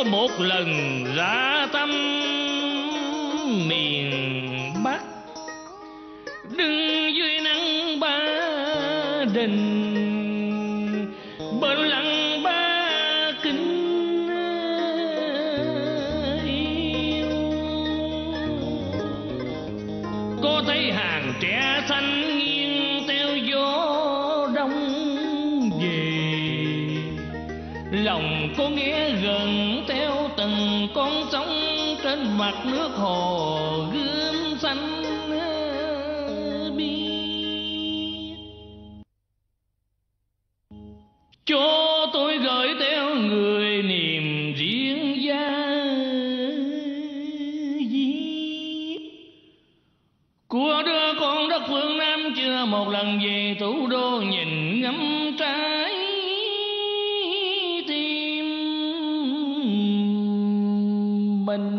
Chúa một lần ra tâm miền Bắc, đứng dưới nắng Ba Đình, bên lặng Ba Kinh yêu. Có thấy hàng tre xanh nghiêng theo gió đông về, lòng có nghe gần theo từng con sóng trên mặt nước hồ gươm xanh biếc. Cho tôi gửi theo người niềm riêng gia diết của đứa con đất phương Nam chưa một lần về thủ đô nhìn ngắm trái tim mình.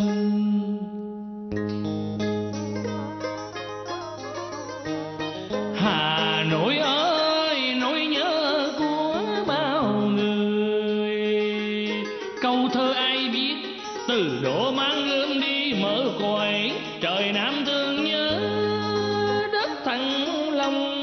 Hà Nội ơi, nỗi nhớ của bao người, câu thơ ai viết từ độ mang gươm đi mở cõi. Trời Nam thương nhớ đất Thăng Long,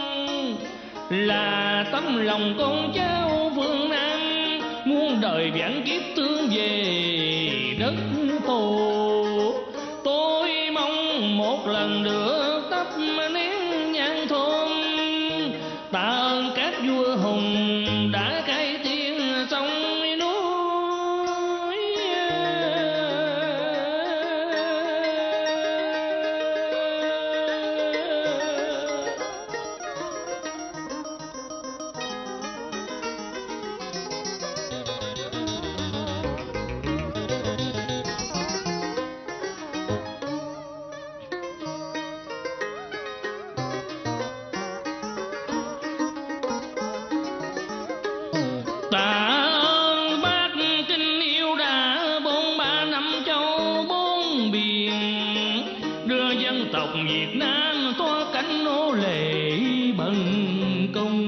là tấm lòng con cháu phương Nam, muôn đời vạn kiếp thương về đất tổ. Tôi mong một lần được tấp nén nhang thôn, tạ ơn các vua hùng đã cai tiên sông núi. Tạ ơn bác kính yêu đã 43 năm châu bốn biển, đưa dân tộc Việt Nam thoát cánh nô lệ bần cùng.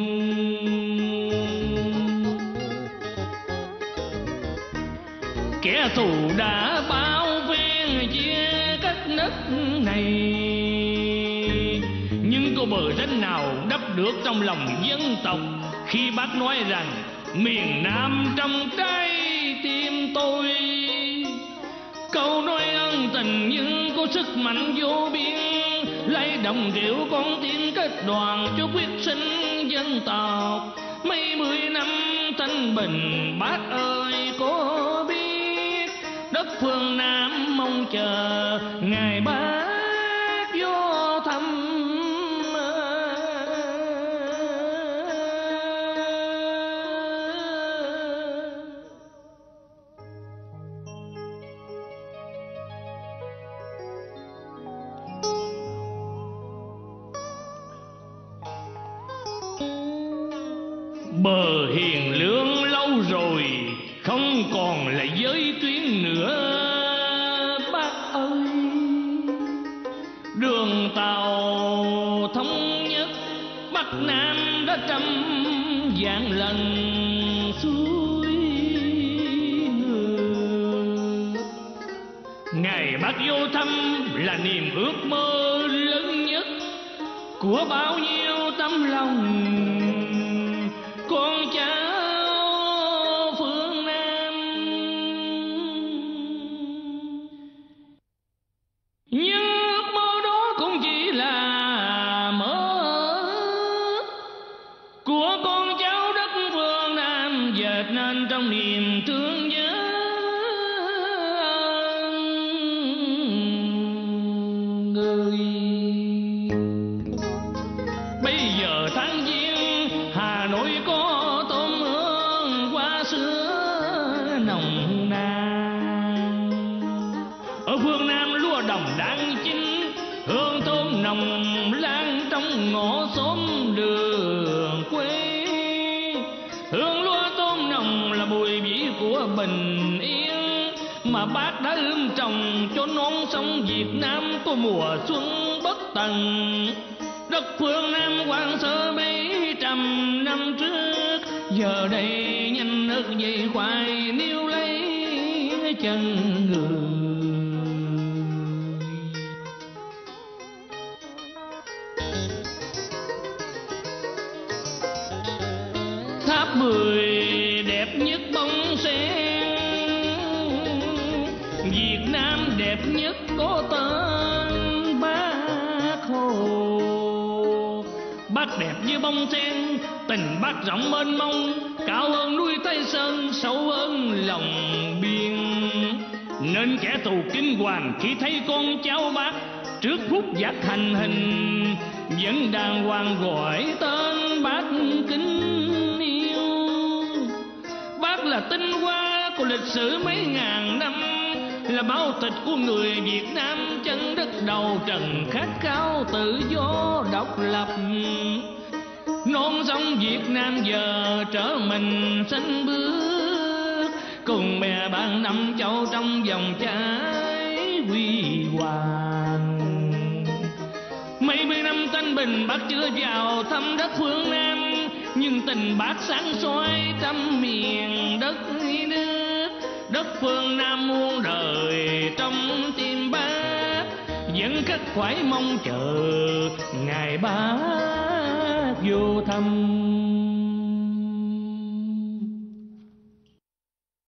Kẻ thù đã bao phen chia cắt đất này, nhưng có bờ ranh nào đắp được trong lòng dân tộc khi bác nói rằng miền Nam trong trái tim tôi. Câu nói ân tình nhưng có sức mạnh vô biên, lấy đồng điệu con tim kết đoàn cho quyết sinh dân tộc. Mấy mươi năm thanh bình bác ơi có biết, đất phương Nam mong chờ ngày bác vô thăm. Bờ hiền lương lâu rồi không còn là giới tuyến nữa bác ơi. Đường tàu thống nhất Bắc Nam đã trăm vạn lần suối ngược. Ngày bác vô thăm là niềm ước mơ lớn nhất của bao nhiêu tấm lòng con cháu phương Nam. Nhưng ước mơ đó cũng chỉ là mơ của con cháu đất phương Nam, dệt nên trong niềm thương nhớ người. Bây giờ tháng giêng Hà Nội có tôm hương hoa sữa nồng nàn, ở phương Nam lúa đồng đang chín, hương thơm nồng lan trong ngõ xóm đường quê. Hương lúa tôm nồng là mùi vị của bình yên mà bác đã ươm trồng cho non sông Việt Nam có mùa xuân bất tận. Đất phương Nam hoang sơ mấy trăm năm trước, giờ đây nhanh nước dây khoai níu lấy chân người. Tháp 10 đẹp nhất bông sen, Việt Nam đẹp nhất có tên Bác Hồ. Bác đẹp như bông sen, tình Bác rộng mênh mông, cao hơn núi Thái Sơn, sâu hơn lòng biên. Nên kẻ thù kinh hoàng khi thấy con cháu Bác trước phút giác hành hình, vẫn đàng hoàng gọi tên Bác kính yêu. Bác là tinh hoa của lịch sử mấy ngàn năm, là máu thịt của người Việt Nam chân đất đầu trần khát khao tự do độc lập. Non sông Việt Nam giờ trở mình xanh bước, cùng bè bạn năm châu trong vòng trái huy hoàng. Mấy mươi năm thanh bình Bác chưa vào thăm đất phương Nam, nhưng tình Bác sáng soi trăm miền đất nước. Đất phương Nam muôn đời trong tim Bác, vẫn khắc khoải mong chờ ngày Bác vô thăm.